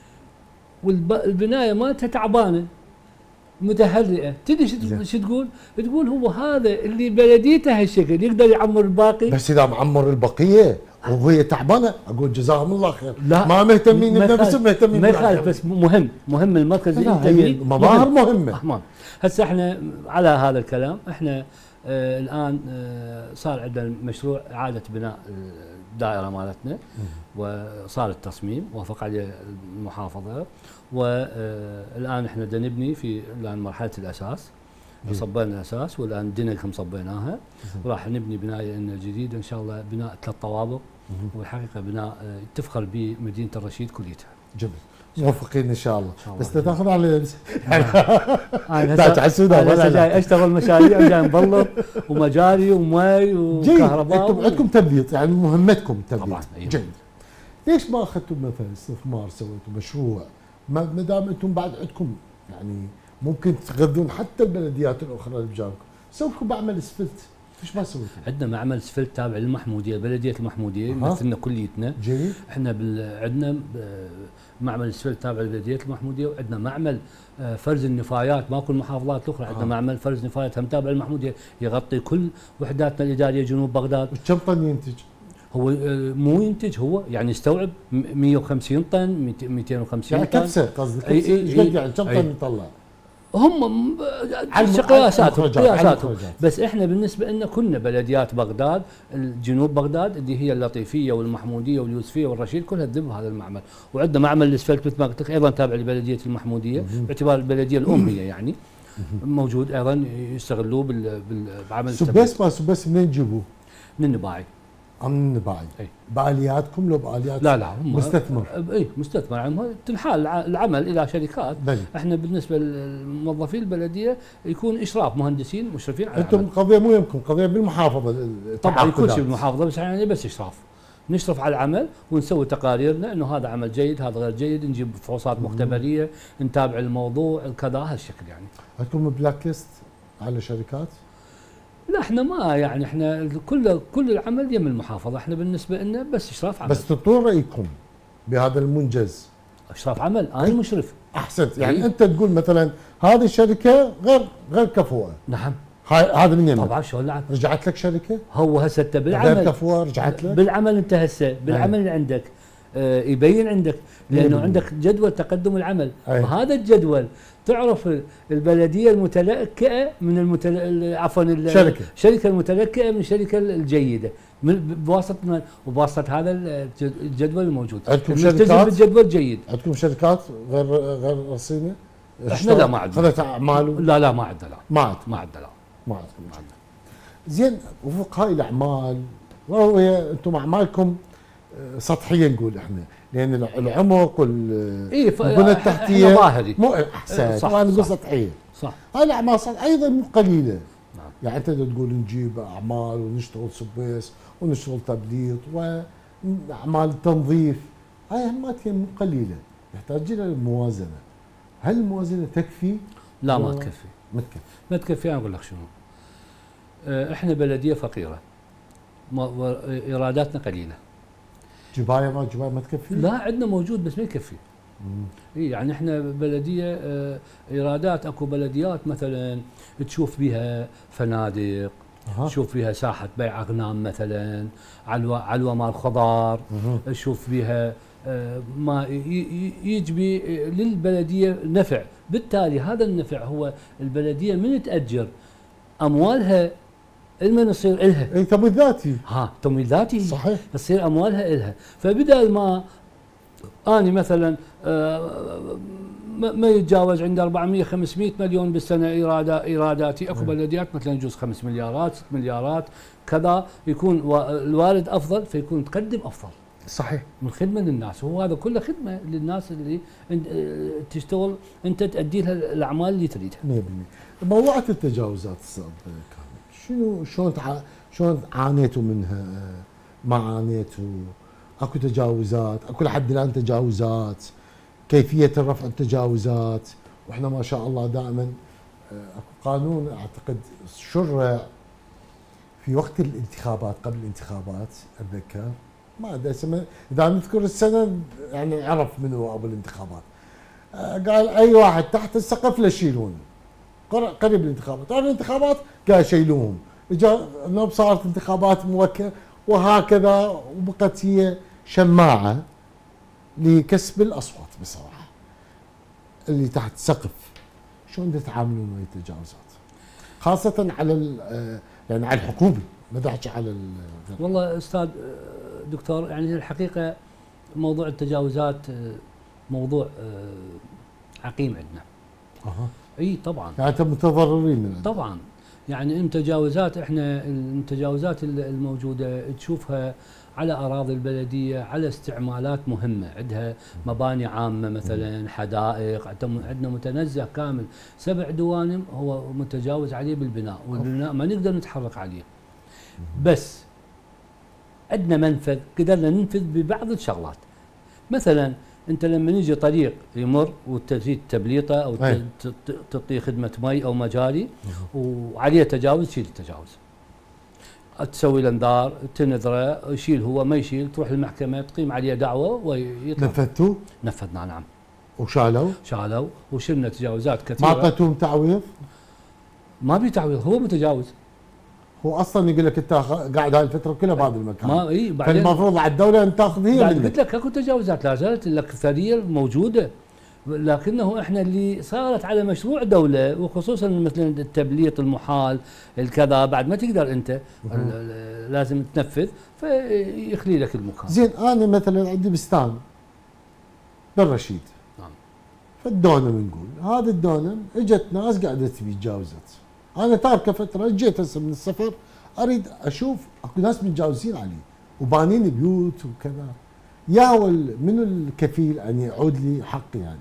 [SPEAKER 2] والبنايه مالتها تعبانه متهرئه، تدري شو تقول؟ تقول هو هذا اللي بلديته هالشكل يقدر يعمر الباقي.
[SPEAKER 1] بس اذا معمر البقيه وهي تعبانه اقول جزاهم الله خير.
[SPEAKER 2] لا
[SPEAKER 1] ما مهتمين بنفسهم، مهتمين
[SPEAKER 2] ما يخالف، بس مهم المركز اللي انت فيه.
[SPEAKER 1] مظاهر مهمه.
[SPEAKER 2] هسه احنا على هذا الكلام احنا الان صار عندنا مشروع اعاده بناء الدائره مالتنا، وصار التصميم وافق عليه المحافظه، والان احنا بدنا نبني في الان مرحله الاساس. صبينا الاساس والان الدنك صبيناها، وراح نبني بنايه جديده ان شاء الله، بناء 3 طوابق، والحقيقه بناء تفخر بمدينه الرشيد كليتها.
[SPEAKER 1] جميل، موفقين ان شاء الله. بس تاخذ على
[SPEAKER 2] انا جاي اشتغل مشاريع وجاي نبلط ومجاري ومي وكهرباء.
[SPEAKER 1] انتم عندكم تبليط، يعني مهمتكم تبليط.
[SPEAKER 2] طبعا.
[SPEAKER 1] جيد. ليش ما اخذتوا مثلا استثمار، سويتوا مشروع ما دام انتم بعد عندكم يعني ممكن تغذون حتى البلديات الاخرى اللي بجانبكم، سووا لكم معمل اسفلت، ليش ما سويتوا؟
[SPEAKER 2] عندنا معمل اسفلت تابع للمحموديه، بلديه المحموديه يمثلنا كليتنا.
[SPEAKER 1] جيد.
[SPEAKER 2] احنا عندنا معمل اسفلت تابع لبلديه المحموديه، وعندنا معمل فرز النفايات، ماكو المحافظات الاخرى عندنا معمل فرز نفايات هم تابع للمحموديه، يغطي كل وحداتنا الاداريه جنوب بغداد.
[SPEAKER 1] كم طن ينتج؟
[SPEAKER 2] هو مو ينتج، هو يعني يستوعب 150 طن 250
[SPEAKER 1] يعني
[SPEAKER 2] طن.
[SPEAKER 1] كبسه قصدك؟ ايش قد يعني كم طن يطلع؟
[SPEAKER 2] هم قياساتهم. بس احنا بالنسبه لنا كنا بلديات بغداد، جنوب بغداد اللي هي اللطيفيه والمحموديه واليوسفيه والرشيد كلها تذب هذا المعمل. وعندنا معمل الاسفلت مثل ما قلت لك ايضا تابع لبلديه المحموديه، باعتبار البلديه الام هي يعني موجود ايضا يستغلوه بعمل
[SPEAKER 1] سبيس. ما سبيس منين تجيبوه؟
[SPEAKER 2] من النباعي.
[SPEAKER 1] من النباعي. بالياتكم لو باليات؟
[SPEAKER 2] لا هم
[SPEAKER 1] مستثمر.
[SPEAKER 2] اي مستثمر، يعني تنحال العمل الى شركات.
[SPEAKER 1] بلي.
[SPEAKER 2] احنا بالنسبه للموظفين البلديه يكون اشراف مهندسين مشرفين على
[SPEAKER 1] انتم قضيه مو يمكن قضيه بالمحافظه.
[SPEAKER 2] طبعا كل شيء بالمحافظه، بس يعني بس اشراف، نشرف على العمل ونسوي تقاريرنا انه هذا عمل جيد هذا غير جيد، نجيب فحوصات مختبريه، نتابع الموضوع كذا هالشكل يعني.
[SPEAKER 1] عندكم بلاك ليست على شركات؟
[SPEAKER 2] لا احنا ما يعني احنا كل العمل يم المحافظه، احنا بالنسبه لنا بس اشراف عمل.
[SPEAKER 1] بس تعطون رايكم بهذا المنجز؟
[SPEAKER 2] اشراف عمل، انا مشرف.
[SPEAKER 1] احسنت، يعني انت تقول مثلا هذه الشركه غير كفؤه.
[SPEAKER 2] نعم.
[SPEAKER 1] هذا من يمك
[SPEAKER 2] طبعا شلون لعب؟
[SPEAKER 1] رجعت لك شركه؟
[SPEAKER 2] هو هسه انت
[SPEAKER 1] غير
[SPEAKER 2] بالعمل
[SPEAKER 1] كفوه رجعت لك؟
[SPEAKER 2] بالعمل انت هسه بالعمل اللي عندك يبين عندك لانه عندك جدول تقدم العمل وهذا الجدول تعرف البلديه المتلكئه من عفوا الشركه المتلكئه من الشركه الجيده بواسطه هذا الجدول الموجود.
[SPEAKER 1] عندكم شركات
[SPEAKER 2] بالجدول جيد.
[SPEAKER 1] عندكم شركات غير رصينه؟
[SPEAKER 2] احنا لا ما عندنا.
[SPEAKER 1] خذت اعمال؟
[SPEAKER 2] لا ما عندنا لا.
[SPEAKER 1] ما عندنا ما عندكم. زين وفق هاي الاعمال وهي انتم اعمالكم سطحيه نقول احنا لان العمق والبنى التحتيه
[SPEAKER 2] ظاهري
[SPEAKER 1] مو احسن
[SPEAKER 2] صح
[SPEAKER 1] وانا نقول سطحيه
[SPEAKER 2] صح.
[SPEAKER 1] هاي الاعمال ايضا مو قليله.
[SPEAKER 2] نعم.
[SPEAKER 1] يعني انت تقول نجيب اعمال ونشتغل سبيس ونشتغل تبليط واعمال تنظيف هاي هماتها مو قليله يحتاج لها الموازنه. هل الموازنه تكفي؟
[SPEAKER 2] لا ما تكفي.
[SPEAKER 1] ما
[SPEAKER 2] تكفي. انا اقول لك شنو احنا بلديه فقيره ايراداتنا قليله.
[SPEAKER 1] جبايه ما تكفي؟
[SPEAKER 2] لا عندنا موجود بس ما يكفي. يعني احنا بلديه ايرادات اكو بلديات مثلا تشوف بها فنادق تشوف بها ساحه بيع اغنام مثلا علوه مال خضار تشوف بها ما يجبي للبلديه نفع. بالتالي هذا النفع هو البلديه من تاجر اموالها المن يصير إلها
[SPEAKER 1] اي تمويل ذاتي.
[SPEAKER 2] تمويل ذاتي
[SPEAKER 1] صحيح.
[SPEAKER 2] تصير اموالها إلها. فبدل ما اني مثلا ما يتجاوز عند 400 500 مليون بالسنه ايراداتي اكو بلديات مثلا يجوز 5 مليارات 6 مليارات كذا يكون الوارد افضل فيكون تقدم افضل.
[SPEAKER 1] صحيح.
[SPEAKER 2] من خدمه للناس وهو هذا كله خدمه للناس اللي تشتغل انت تؤدي لها الاعمال اللي تريدها.
[SPEAKER 1] 100%. موضوعات التجاوزات استاذ كامل شلون عانيتوا منها؟ ما عانيتوا؟ اكو تجاوزات؟ اكو لحد الان تجاوزات؟ كيفيه رفع التجاوزات؟ واحنا ما شاء الله دائما اكو قانون اعتقد شرع في وقت الانتخابات قبل الانتخابات اتذكر ما ادري اسمه اذا نذكر السنه يعني عرف منه ابو الانتخابات قال اي واحد تحت السقف لا يشيلونه قريب الانتخابات الانتخابات قال شيلوهم اجا صارت انتخابات موكله وهكذا وبقت هي شماعه لكسب الاصوات بصراحه اللي تحت سقف. شلون تتعاملون ويا التجاوزات؟ خاصه على يعني على الحكومي ما احكي على
[SPEAKER 2] والله استاذ دكتور يعني الحقيقه موضوع التجاوزات موضوع عقيم عندنا. اي طبعا.
[SPEAKER 1] يعني انتم متضررين منه؟
[SPEAKER 2] طبعا. يعني التجاوزات احنا التجاوزات الموجوده تشوفها على اراضي البلديه على استعمالات مهمه عندها مباني عامه مثلا حدائق عندنا متنزه كامل 7 دوانم هو متجاوز عليه بالبناء والبناء ما نقدر نتحرك عليه. بس عندنا منفذ قدرنا ننفذ ببعض الشغلات. مثلا انت لما يجي طريق يمر وتزيد تبليطه او تعطيه خدمه مي او مجاري وعليه تجاوز تشيل التجاوز. تسوي له انذار تنذره يشيل هو ما يشيل تروح المحكمه تقيم عليه دعوه ويطلع.
[SPEAKER 1] نفذتوا؟
[SPEAKER 2] نفذنا نعم.
[SPEAKER 1] وشالوا
[SPEAKER 2] وشلنا تجاوزات كثيره.
[SPEAKER 1] ما اعطيتوهم تعويض؟
[SPEAKER 2] ما بي تعويض هو متجاوز.
[SPEAKER 1] هو اصلا يقول لك انت قاعد هاي الفتره كلها بهذا المكان.
[SPEAKER 2] ما اي بعدين
[SPEAKER 1] فالمفروض على الدوله ان تاخذ هي
[SPEAKER 2] منك. قلت لك اكو تجاوزات لا زالت الاكثريه موجوده لكنه احنا اللي صارت على مشروع دوله وخصوصا مثلا التبليط المحال الكذا بعد ما تقدر انت لازم تنفذ فيخلي لك المكان.
[SPEAKER 1] زين انا مثلا عندي بستان بالرشيد.
[SPEAKER 2] نعم.
[SPEAKER 1] فالدونم نقول هذا الدونم اجت ناس قاعده تبي تجاوزت. انا تاركه فتره جيت هسه من السفر اريد اشوف اكو ناس متجاوزين عليه وبانين بيوت وكذا. ياول منو الكفيل ان يعود لي حقي يعني؟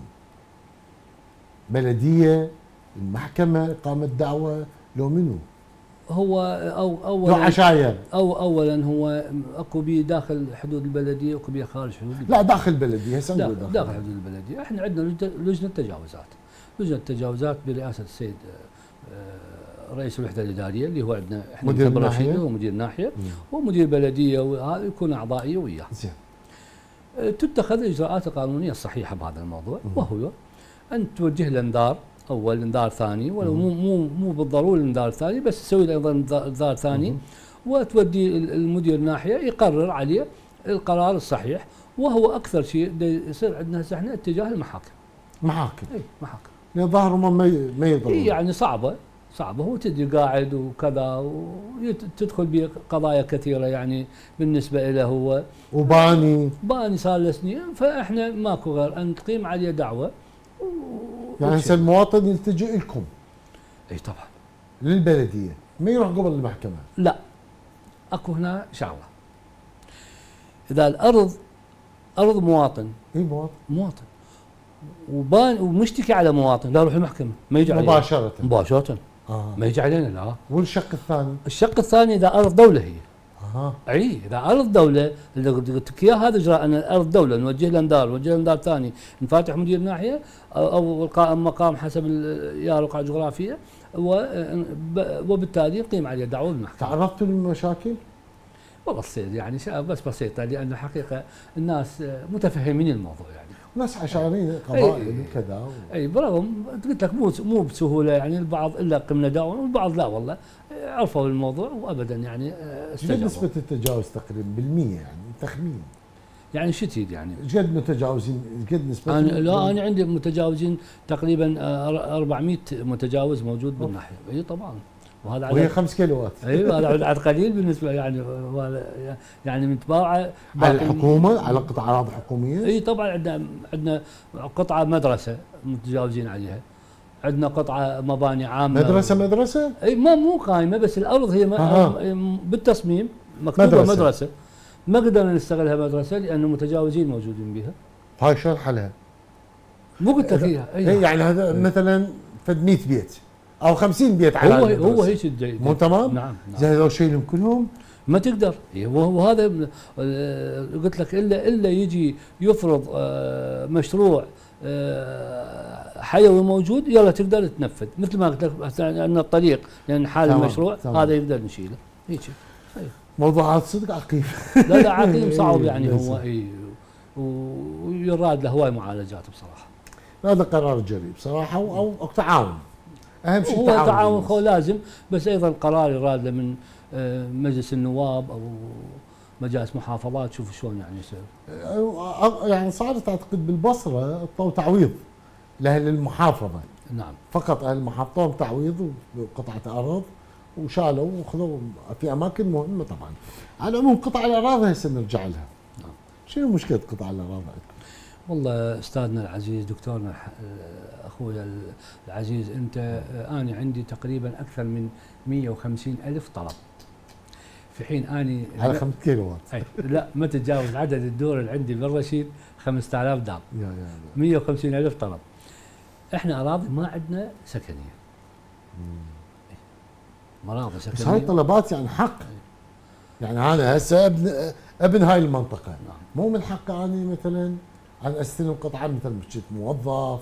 [SPEAKER 1] بلديه؟ المحكمه؟ اقامه دعوه؟ لو منو؟
[SPEAKER 2] هو اولا
[SPEAKER 1] لو عشاير
[SPEAKER 2] اولا هو اكو بي داخل حدود البلديه واكو بي خارج حدود البلديه.
[SPEAKER 1] لا داخل البلديه هسه نقول
[SPEAKER 2] داخل حدود البلديه. احنا عندنا لجنه تجاوزات. لجنه التجاوزات برئاسه السيد رئيس الوحده الاداريه اللي هو عندنا احنا
[SPEAKER 1] مدير الناحيه
[SPEAKER 2] ومدير الناحيه ومدير بلديه وهذا يكون اعضائيه وياه.
[SPEAKER 1] زين.
[SPEAKER 2] تتخذ الاجراءات القانونيه الصحيحه بهذا الموضوع وهو ان توجه له انذار اول انذار ثاني، ولو مو بالضروري الانذار الثاني، بس تسوي له ايضا انذار ثاني، وتودي المدير ناحيه يقرر عليه القرار الصحيح. وهو اكثر شيء يصير عندنا هسه احنا اتجاه المحاكم.
[SPEAKER 1] محاكم.
[SPEAKER 2] اي محاكم.
[SPEAKER 1] لان ظاهرهم ما يضرون.
[SPEAKER 2] يعني صعبه هو تجي قاعد وكذا وتدخل بقضايا كثيره يعني بالنسبه له هو.
[SPEAKER 1] وباني
[SPEAKER 2] صار له سنين، فاحنا ماكو غير ان تقيم عليه دعوه.
[SPEAKER 1] يعني هسه المواطن يلتجئ لكم.
[SPEAKER 2] اي طبعا.
[SPEAKER 1] للبلديه، ما يروح قبل المحكمه.
[SPEAKER 2] لا، اكو هنا شغله. اذا الارض ارض مواطن.
[SPEAKER 1] اي
[SPEAKER 2] مواطن ومشتكي على مواطن، لا يروح المحكمه، ما يجي علينا مباشره. ما يجي علينا. لا.
[SPEAKER 1] والشق الثاني؟
[SPEAKER 2] الشق الثاني اذا ارض دوله هي.
[SPEAKER 1] اي
[SPEAKER 2] اذا ارض دوله اللي قلت لك اياه هذا اجراء، ان ارض دوله نوجه له انذار، نوجه له انذار ثاني، نفاتح مدير ناحيه او القائم مقام حسب يا الوقعه الجغرافيه، وبالتالي نقيم عليه دعوه بالمحكمه.
[SPEAKER 1] تعرضتوا للمشاكل؟
[SPEAKER 2] والله تصير يعني بس بسيطه، لان الحقيقه الناس متفهمين الموضوع يعني.
[SPEAKER 1] ناس عشانين قضائي وكذا
[SPEAKER 2] اي برغم قلت لك مو بسهوله يعني، البعض الا قمنا دعوه والبعض لا والله عرفوا الموضوع وابدا يعني
[SPEAKER 1] استجابوا. نسبه التجاوز تقريبا بالمية يعني تخمين؟ يعني
[SPEAKER 2] شو تريد يعني؟
[SPEAKER 1] قد متجاوزين؟ قد نسبه؟
[SPEAKER 2] انا عندي متجاوزين تقريبا 400 متجاوز موجود بالناحيه. اي طبعا.
[SPEAKER 1] وهي 5 كيلوات.
[SPEAKER 2] ايوه هذا عدد قليل بالنسبه يعني متباعه
[SPEAKER 1] على الحكومه، على قطع اراضي حكوميه.
[SPEAKER 2] اي طبعا عندنا قطعه مدرسه متجاوزين عليها، عندنا قطعه مباني عامه.
[SPEAKER 1] مدرسه؟
[SPEAKER 2] اي مو قائمه، بس الارض هي بالتصميم مكتوبه مدرسه. ما قدرنا نستغلها مدرسه لانه متجاوزين موجودين بها.
[SPEAKER 1] هاي شلون حلها؟
[SPEAKER 2] مو قلت لك اياها.
[SPEAKER 1] يعني هذا مثلا فد 100 بيت او 50 بيت على
[SPEAKER 2] هو هيك الجيد.
[SPEAKER 1] مو تمام؟
[SPEAKER 2] نعم.
[SPEAKER 1] زين هذول شيلهم كلهم
[SPEAKER 2] ما تقدر. وهذا قلت لك الا يجي يفرض مشروع حيوي موجود، يلا تقدر تنفذ. مثل ما قلت لك ان الطريق لان حال المشروع هذا يقدر نشيله هيك.
[SPEAKER 1] موضوعات صدق عقيم.
[SPEAKER 2] لا عقيم صعب يعني. هو ويراد له هواي معالجات بصراحه.
[SPEAKER 1] هذا قرار جريء بصراحه او تعاون. اهم شيء
[SPEAKER 2] هو تعاون لازم، بس ايضا قرار يراد له من مجلس النواب او مجالس محافظات. شوف شلون يعني يصير.
[SPEAKER 1] يعني صارت اعتقد بالبصره اعطوا تعويض لاهل المحافظه.
[SPEAKER 2] نعم.
[SPEAKER 1] فقط اهل المحافظه تعويض بقطعه ارض وشالوا واخذوا في اماكن مهمه طبعا. على العموم قطع الاراضي هسه نرجع لها.
[SPEAKER 2] نعم.
[SPEAKER 1] شنو مشكله قطع الاراضي عندكم؟
[SPEAKER 2] والله استاذنا العزيز دكتورنا اخويا العزيز، انت انا عندي تقريبا اكثر من 150 الف طلب، في حين اني
[SPEAKER 1] على 5 كيلوات.
[SPEAKER 2] لا ما تتجاوز عدد الدور اللي عندي بالرشيد 5000 دار. 150 الف طلب. احنا اراضي ما عندنا سكنيه. مراضي سكنيه.
[SPEAKER 1] بس هاي طلبات يعني حق. يعني انا هسه ابن هاي المنطقه.
[SPEAKER 2] نعم.
[SPEAKER 1] مو من حقي اني مثلا ان استلم قطعه مثل كنت موظف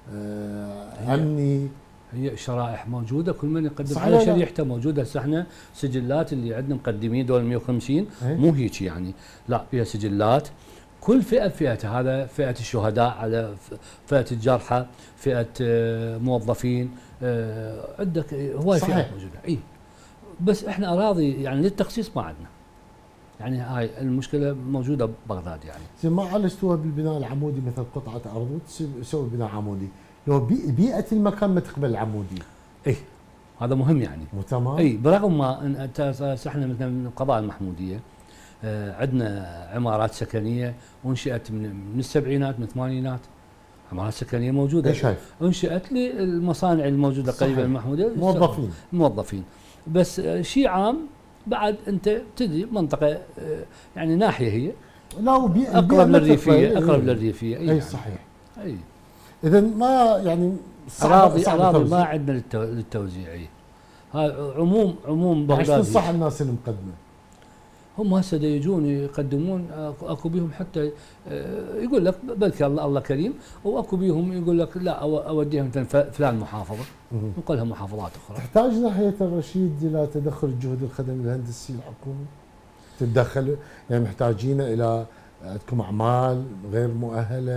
[SPEAKER 1] امني.
[SPEAKER 2] هي شرائح موجوده، كل من يقدم على شريحته موجوده. هسه احنا سجلات اللي عندنا مقدمين دول 150 مو هيك يعني، لا فيها سجلات كل فئه بفئتها. هذا فئه الشهداء، على فئه الجرحى، فئه موظفين، عندك هواي فئات موجوده. اي بس احنا اراضي يعني للتخصيص ما عندنا. يعني هاي المشكله موجوده ببغداد يعني.
[SPEAKER 1] زين ما عالجتوها بالبناء العمودي مثل قطعه ارض وتسوي بناء عمودي؟ لو بيئه المكان ما تقبل العمودي.
[SPEAKER 2] اي هذا مهم يعني.
[SPEAKER 1] مو تمام؟
[SPEAKER 2] اي برغم ما احنا مثلا من القضاء المحموديه عندنا عمارات سكنيه انشئت من السبعينات من الثمانينات، عمارات سكنيه موجوده.
[SPEAKER 1] ايش هاي؟
[SPEAKER 2] انشئت للمصانع الموجوده قريبه من المحموديه. موظفين. بس شيء عام بعد انت تدري منطقه يعني ناحيه هي
[SPEAKER 1] لا
[SPEAKER 2] اقرب للريفيه. اقرب للريفيه.
[SPEAKER 1] اي يعني. صحيح.
[SPEAKER 2] اي
[SPEAKER 1] اذا ما يعني
[SPEAKER 2] اراضي ما عندنا للتوزيع. هاي عموم بغداد.
[SPEAKER 1] عشان تنصح الناس المقدمه؟
[SPEAKER 2] هم هسه يجون يقدمون، اكو بيهم حتى يقول لك بلكي الله كريم، واكو بيهم يقول لك لا اوديهم فلان محافظه، نقول لهم محافظات اخرى.
[SPEAKER 1] تحتاج ناحيه الرشيد الى تدخل الجهد الخدمي الهندسي الحكومي؟ تتدخل يعني محتاجين الى عندكم اعمال غير مؤهله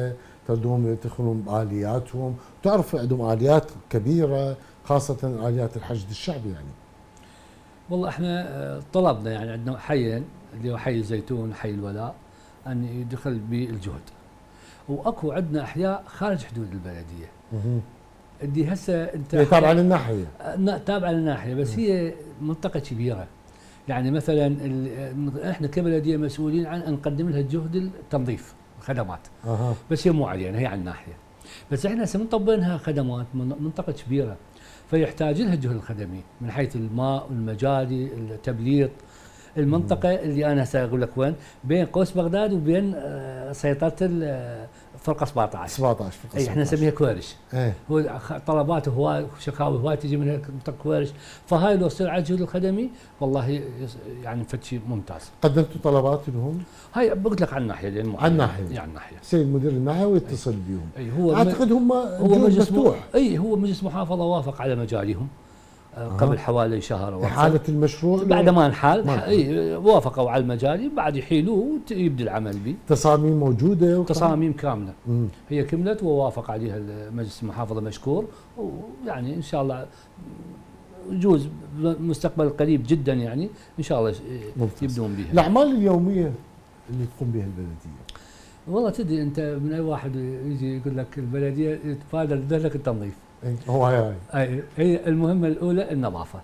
[SPEAKER 1] تردوهم يفتخرون بآلياتهم، تعرف عندهم آليات كبيرة خاصة آليات الحشد الشعبي يعني.
[SPEAKER 2] والله احنا طلبنا يعني عندنا حيين اللي هو حي الزيتون حي الولاء ان يدخل بالجهد، واكو عندنا احياء خارج حدود البلديه اللي هسه انت
[SPEAKER 1] هي تابعه للناحيه
[SPEAKER 2] تابعه للناحيه، بس هي منطقه كبيره. يعني مثلا احنا كبلديه مسؤولين عن ان نقدم لها جهد التنظيف الخدمات، بس هي مو علينا، هي على الناحيه. بس احنا هسه مطبقينها خدمات منطقه كبيره، فيحتاج لها الجهد الخدمي من حيث الماء والمجاري التبليط. المنطقه اللي انا هسه اقول لك وين، بين قوس بغداد وبين سيطره فرقه 17 فرقه، اي احنا نسميها كوارش. هو طلبات هواي وشكاوي هواي تجي من منطقه كوارش، فهاي لو صار على الجهد الخدمي والله يعني فد شيء ممتاز.
[SPEAKER 1] قدمتوا طلبات لهم؟
[SPEAKER 2] هاي قلت لك على الناحيه لان
[SPEAKER 1] على الناحيه
[SPEAKER 2] على الناحيه
[SPEAKER 1] سيد مدير الناحيه ويتصل بهم.
[SPEAKER 2] اي هو
[SPEAKER 1] اعتقد هم
[SPEAKER 2] هو مجلس مفتوح. اي هو مجلس محافظه وافق على مجالهم قبل حوالي شهر
[SPEAKER 1] إحالة المشروع
[SPEAKER 2] بعد ما انحال اي وافقوا على المجاري، بعد يحيلوه ويبدي العمل به.
[SPEAKER 1] تصاميم موجوده
[SPEAKER 2] تصاميم كامله هي كملت ووافق عليها مجلس المحافظه مشكور، ويعني ان شاء الله يجوز بالمستقبل القريب جدا يعني ان شاء الله يبدون بها.
[SPEAKER 1] الاعمال اليوميه اللي تقوم بها البلديه،
[SPEAKER 2] والله تدري انت من اي واحد يجي يقول لك البلديه تبادر لك التنظيف.
[SPEAKER 1] هو
[SPEAKER 2] هي المهمه الاولى النظافه.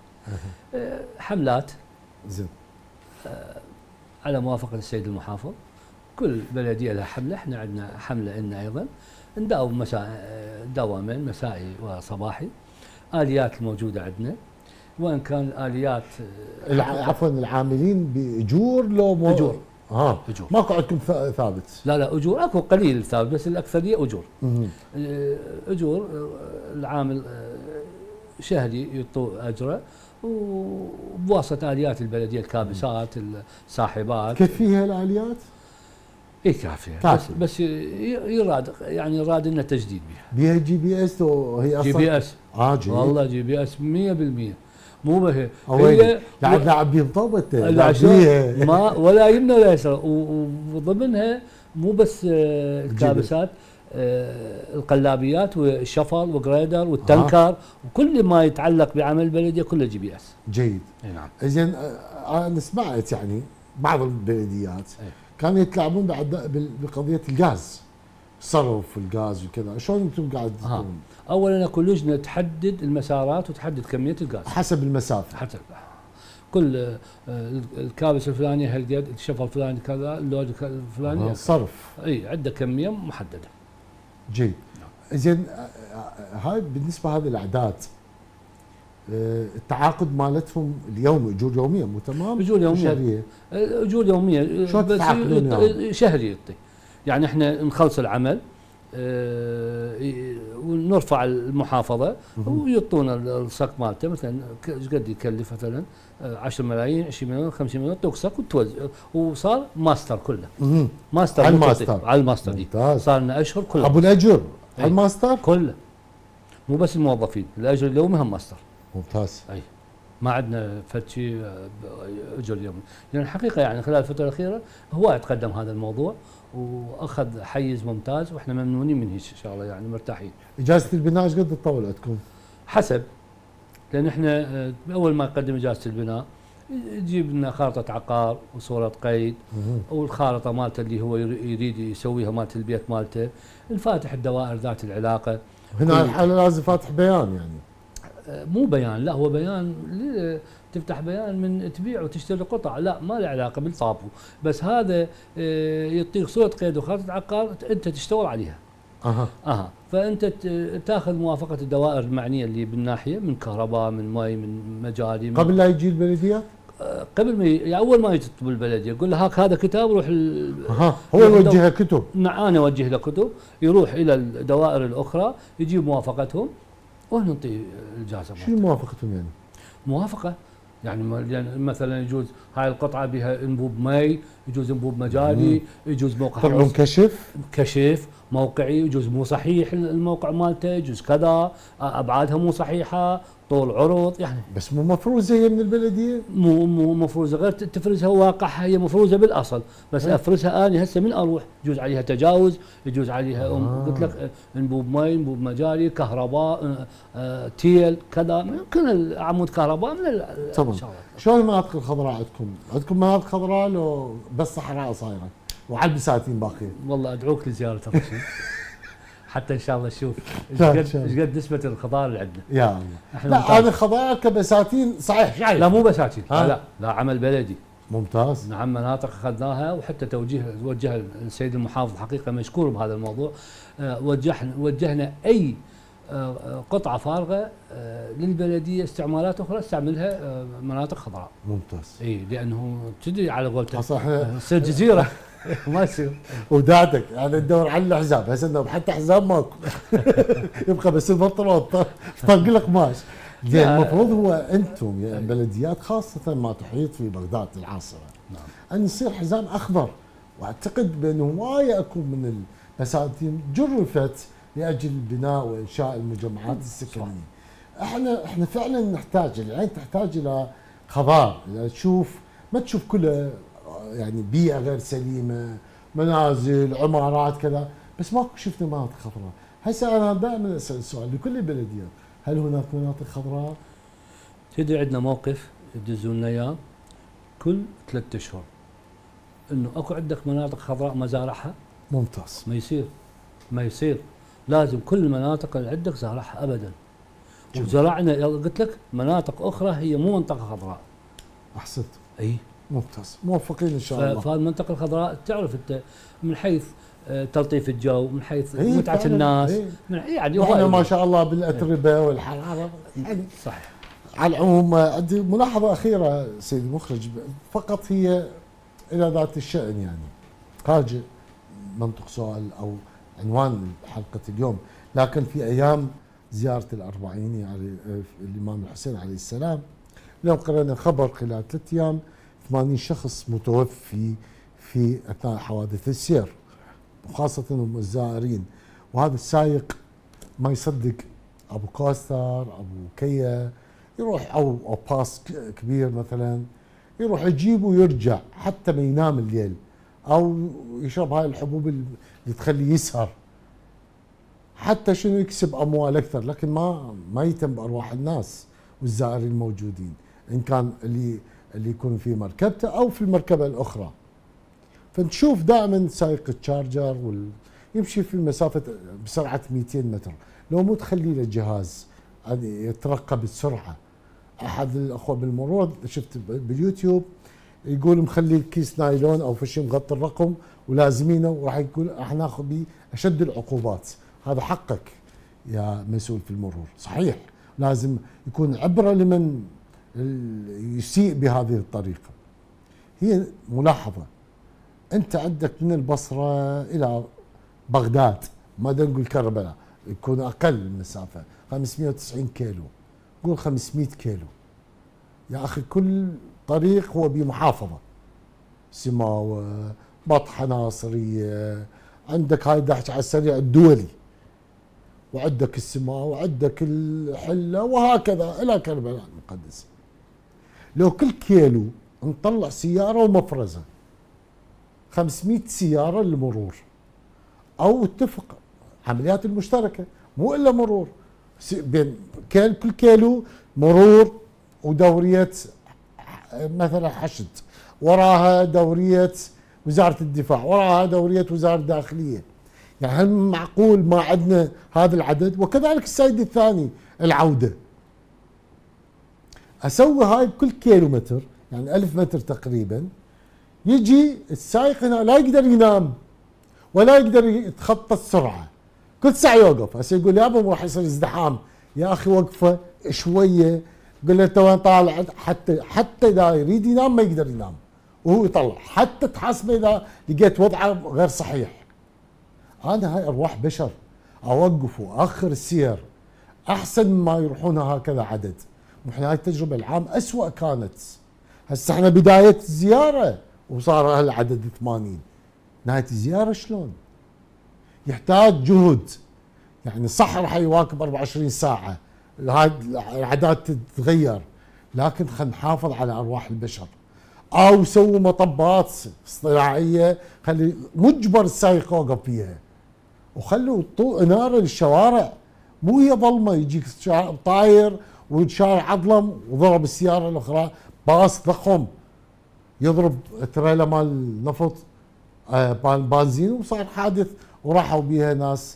[SPEAKER 2] حملات
[SPEAKER 1] زين
[SPEAKER 2] على موافقه السيد المحافظ، كل بلديه لها حمله، احنا عندنا حمله لنا ايضا نداوم دوامين مسائي وصباحي. اليات الموجوده عندنا وان كان الاليات
[SPEAKER 1] عفوا العاملين باجور لو
[SPEAKER 2] اجور
[SPEAKER 1] اجور ماكو عندكم ثابت؟
[SPEAKER 2] لا اجور اكو قليل ثابت بس الاكثريه اجور. اجور العامل شهري يعطوه اجره وبواسطه اليات البلديه الكابسات الساحبات.
[SPEAKER 1] كفيها الاليات؟
[SPEAKER 2] اي كافيه بس يراد يعني يراد لنا تجديد
[SPEAKER 1] بها جي بي اس وهي اصلا
[SPEAKER 2] جي بي اس والله جي بي اس 100% مو به
[SPEAKER 1] هي لاعبين طابت
[SPEAKER 2] ما ولا يمنى ولا يسرى. وضمنها مو بس الكابسات، القلابيات والشفل وجريدر والتنكر وكل ما يتعلق بعمل البلديه كله جي بي اس.
[SPEAKER 1] جيد.
[SPEAKER 2] نعم.
[SPEAKER 1] زين انا سمعت يعني بعض البلديات كانوا يتلاعبون بعد بقضيه الغاز، صرف الغاز وكذا، شلون انتم قاعد تقومون؟
[SPEAKER 2] اولا اكو لجنه تحدد المسارات وتحدد كميه الغاز
[SPEAKER 1] حسب المسافه،
[SPEAKER 2] حسب كل الكابس الفلاني هالقد، الشفل الفلاني كذا، اللود الفلاني
[SPEAKER 1] الصرف
[SPEAKER 2] اي عنده كميه محدده.
[SPEAKER 1] جيد. زين هاي بالنسبه هذه الاعداد التعاقد مالتهم اليوم اجور يوميه مو تمام؟
[SPEAKER 2] اجور يوميه شهريه. اجور يوميه
[SPEAKER 1] شو تتعاقدون
[SPEAKER 2] شهري يعطي. يعني احنا نخلص العمل ونرفع المحافظه ويعطونا الصك مالته، مثلا ايش قد يكلف مثلا 10 ملايين 20 مليون 50 مليون تقصك وتوزع، وصار ماستر كله. ماستر على الماستر دي صار لنا اشهر كلها
[SPEAKER 1] ابو الاجر على الماستر
[SPEAKER 2] كله، مو بس الموظفين، الاجر اليومي هم ماستر.
[SPEAKER 1] ممتاز.
[SPEAKER 2] اي ما عندنا فد شيء اجر يومي، لان الحقيقه يعني خلال الفتره الاخيره هواي تقدم هذا الموضوع واخذ حيز ممتاز، واحنا ممنونين منه ان شاء الله يعني مرتاحين.
[SPEAKER 1] اجازه البناء ايش قد تطول عندكم؟
[SPEAKER 2] حسب، لان احنا اول ما نقدم اجازه البناء يجيب لنا خارطه عقار وصوره قيد والخارطه مالته اللي هو يريد يسويها مالت البيت مالته، الفاتح الدوائر ذات العلاقه.
[SPEAKER 1] هنا الحاله لازم فاتح بيان يعني؟
[SPEAKER 2] مو بيان، لا هو بيان تفتح بيان من تبيع وتشتري قطع، لا ما له علاقه بالطابو، بس هذا يعطيك صوره قيد وخارطه عقار انت تشتغل عليها. فانت تاخذ موافقه الدوائر المعنيه اللي بالناحيه من كهرباء من مي من مجاري
[SPEAKER 1] قبل لا يجي البلديه؟
[SPEAKER 2] قبل ما يعني اول ما يجي البلديه يقول له هاك هذا كتاب روح
[SPEAKER 1] هو يوجهها كتب.
[SPEAKER 2] نعم انا اوجه له كتب، يروح الى الدوائر الاخرى يجيب موافقتهم ونعطي الاجازه.
[SPEAKER 1] شو موافقتهم يعني؟
[SPEAKER 2] موافقه يعني مثلا يجوز هاي القطعه بها انبوب مي، يجوز انبوب مجاري، يجوز موقع
[SPEAKER 1] طلعون كشف
[SPEAKER 2] موقعي، يجوز مو صحيح الموقع مالته، يجوز كذا، ابعادها مو صحيحه، طول عرض يعني.
[SPEAKER 1] بس مو مفروزه هي من البلديه؟
[SPEAKER 2] مو مفروزه، غير تفرزها واقعها، هي مفروزه بالاصل، بس افرزها اني هسه من اروح يجوز عليها تجاوز، يجوز عليها قلت لك انبوب مي، انبوب مجاري، كهرباء، تيل كذا، كل عمود كهرباء من
[SPEAKER 1] طبعا. شلون المناطق الخضراء عندكم؟ عندكم مناطق خضراء لو بس صحراء صايره وعلى البساتين باقيه؟
[SPEAKER 2] والله ادعوك لزياره الرشيد حتى ان شاء الله نشوف ايش قد نسبه الخضار اللي عندنا.
[SPEAKER 1] يا الله. لا انا خضار كبساتين صحيح شايف.
[SPEAKER 2] لا مو بساتين، لا عمل بلدي.
[SPEAKER 1] ممتاز.
[SPEAKER 2] نعم مناطق اخذناها، وحتى وجه السيد المحافظ حقيقه مشكور بهذا الموضوع. وجهنا اي قطعه فارغه للبلديه استعمالات اخرى استعملها مناطق خضراء.
[SPEAKER 1] ممتاز.
[SPEAKER 2] اي لانه تدري على قولته
[SPEAKER 1] صح
[SPEAKER 2] تصير جزيره ما يصير.
[SPEAKER 1] ودادك هذا ندور على الحزام، هسه حتى حزام ماكو يبقى بس البنطلون طق لك قماش. المفروض هو انتم يا بلديات خاصه ما تحيط في بغداد العاصمه ان يصير حزام اخضر، واعتقد بانه هوايه اكو من البساتين جرفت لاجل بناء وانشاء المجمعات السكنيه. احنا فعلا نحتاج، العين تحتاج الى خضار، تشوف ما تشوف كله يعني بيئه غير سليمه، منازل، عمارات كذا، بس ماكو شفنا مناطق خضراء. هسه انا دائما اسال السؤال لكل البلديات، هل هناك مناطق خضراء؟
[SPEAKER 2] تدري عندنا موقف يدزون لنا اياه كل 3 اشهر انه اكو عندك مناطق خضراء مزارعها.
[SPEAKER 1] ممتاز.
[SPEAKER 2] ما يصير لازم كل المناطق اللي عندك زارعها ابدا. وزرعنا قلت لك مناطق اخرى هي مو منطقه خضراء.
[SPEAKER 1] احسنت.
[SPEAKER 2] اي
[SPEAKER 1] ممتاز، موفقين ان شاء الله.
[SPEAKER 2] فالمنطقه الخضراء تعرف انت من حيث تلطيف الجو، من حيث متعه الناس، من يعني
[SPEAKER 1] واحنا ما شاء الله بالاتربه والحراره يعني.
[SPEAKER 2] صحيح.
[SPEAKER 1] على العموم عندي ملاحظه اخيره سيدي المخرج، فقط هي الى ذات الشان يعني خارج منطق سؤال او عنوان حلقه اليوم، لكن في ايام زياره الأربعيني يعني الامام الحسين عليه السلام، اليوم قرأنا خبر خلال 3 ايام 80 شخص متوفي في اثناء حوادث السير، وخاصه هم الزائرين. وهذا السائق ما يصدق ابو كوستر، ابو كيا، يروح او باص كبير مثلا، يروح يجيبه ويرجع حتى ما ينام الليل، او يشرب هاي الحبوب اللي تخليه يسهر حتى شنو يكسب اموال اكثر، لكن ما يهتم بارواح الناس والزائرين الموجودين، ان كان اللي يكون في مركبته او في المركبه الاخرى. فنشوف دائما سائق التشارجر يمشي في مسافه بسرعه 200 متر، لو مو تخلي له جهاز يترقب السرعه. احد الاخوه بالمرور شفت باليوتيوب يقول مخلي كيس نايلون او شيء مغطي الرقم ولازمينه، وراح يقول راح ناخذ به اشد العقوبات. هذا حقك يا مسؤول في المرور، صحيح لازم يكون عبره لمن يسيء بهذه الطريقه. هي ملاحظه، انت عندك من البصره الى بغداد، ما نقول كربلاء يكون اقل المسافه 590 كيلو، قول 500 كيلو يا اخي. كل طريق هو بمحافظه، سماوه، بطحه، ناصريه، عندك هاي دحش على السريع الدولي، وعندك السماوه، وعندك الحله، وهكذا الى كربلاء المقدسه. لو كل كيلو نطلع سياره ومفرزه 500 سياره للمرور، او اتفق عمليات المشتركه مو الا مرور، بين كل كيلو مرور ودوريه مثلا حشد، وراها دوريه وزاره الدفاع، وراها دوريه وزاره الداخليه. يعني هل معقول ما عندنا هذا العدد؟ وكذلك السيد الثاني العوده، اسوي هاي كل كيلو متر يعني 1000 متر تقريبا، يجي السائق هنا لا يقدر ينام ولا يقدر يتخطى السرعه، كل ساعه يوقف. هسه يقول يابا راح يصير ازدحام، يا اخي وقفه شويه، قل له انت وين طالع، حتى اذا يريد ينام ما يقدر ينام وهو يطلع، حتى تحاسبه اذا لقيت وضعه غير صحيح. انا هاي ارواح بشر، اوقف واخر السير احسن ما يروحون هكذا عدد. واحنا هاي التجربه العام اسوء كانت، هسه احنا بدايه الزياره وصار هالعدد 80، نهايه الزياره شلون؟ يحتاج جهد. يعني صح راح يواكب 24 ساعة، العادات تتغير، لكن خلينا نحافظ على أرواح البشر، أو سووا مطبات اصطناعية خلي مجبر السائق يوقف فيها، وخلوا إنارة للشوارع، مو هي ظلمة يجيك طاير والشارع عظلم وضرب السيارة الأخرى باص ضخم يضرب تريلا مال نفط بنزين وصار حادث وراحوا بيها ناس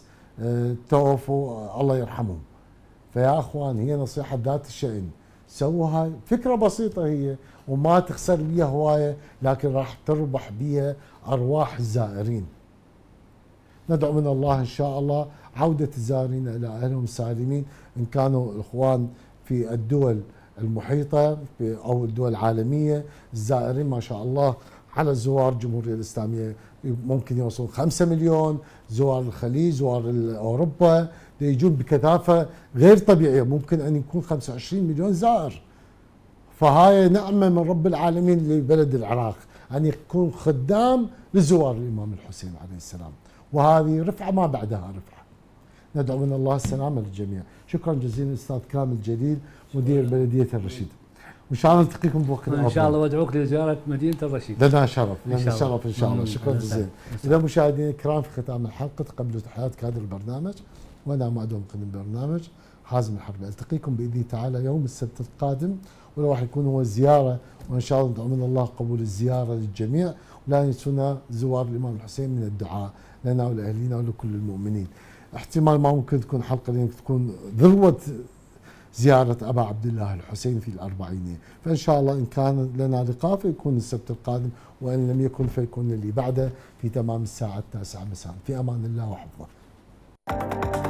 [SPEAKER 1] توفوا الله يرحمهم. فيا اخوان هي نصيحه ذات الشأن، سووا هاي فكره بسيطه هي وما تخسر بيها هوايه، لكن راح تربح بيها ارواح الزائرين. ندعو من الله ان شاء الله عوده الزائرين الى اهلهم سالمين، ان كانوا الاخوان في الدول المحيطه او الدول العالميه. الزائرين ما شاء الله على زوار الجمهوريه الاسلاميه ممكن يوصلون 5 مليون، زوار الخليج، زوار اوروبا يجون بكثافه غير طبيعيه، ممكن ان يكون 25 مليون زائر. فهاي نعمه من رب العالمين لبلد العراق ان يكون خدام لزوار الامام الحسين عليه السلام، وهذه رفعه ما بعدها رفعه. ندعو من الله السلامه للجميع. شكرا جزيلا استاذ كامل جليل مدير بلديه الرشيد، وان شاء الله نلتقيكم بوقت
[SPEAKER 2] ان شاء الله وادعوك لزياره مدينه الرشيد.
[SPEAKER 1] لنا شرف، لنا شرف ان شاء الله. شكرا جزيلا. اذا مشاهدينا الكرام في ختام الحلقه تقبلوا تحيات كادر البرنامج، وانا معدوم مقدم البرنامج حازم الحربي. التقيكم باذن الله تعالى يوم السبت القادم، ولو راح يكون هو زياره، وان شاء الله ندعو من الله قبول الزياره للجميع، ولا ينسونا زوار الامام الحسين من الدعاء لنا ولاهلينا ولكل المؤمنين. احتمال ما ممكن تكون حلقه اليوم تكون ذروه زيارة أبا عبد الله الحسين في الأربعينية، فإن شاء الله إن كان لنا لقاء فيكون السبت القادم، وإن لم يكن فيكون اللي بعده في تمام الساعة 9 مساء. في أمان الله وحفظه.